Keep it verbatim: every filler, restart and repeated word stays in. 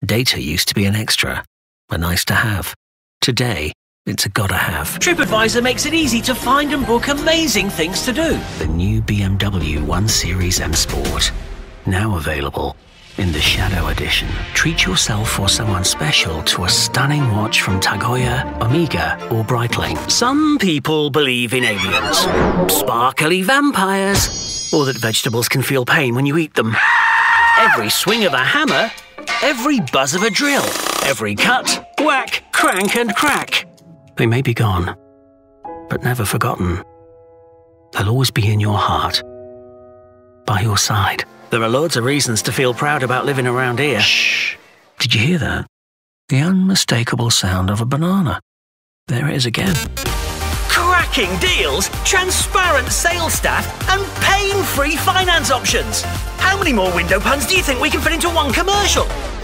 Data used to be an extra, a nice to have. Today, it's a gotta have. TripAdvisor makes it easy to find and book amazing things to do. The new B M W one Series M Sport, now available in the Shadow Edition. Treat yourself or someone special to a stunning watch from Tag Heuer, Omega or Breitling. Some people believe in aliens, sparkly vampires, or that vegetables can feel pain when you eat them. Every swing of a hammer, every buzz of a drill, every cut, whack, crank and crack. They may be gone, but never forgotten. They'll always be in your heart, by your side. There are loads of reasons to feel proud about living around here. Shh! Did you hear that? The unmistakable sound of a banana. There it is again. Cracking deals, transparent sales staff, and pain-free finance options. How many more window puns do you think we can fit into one commercial?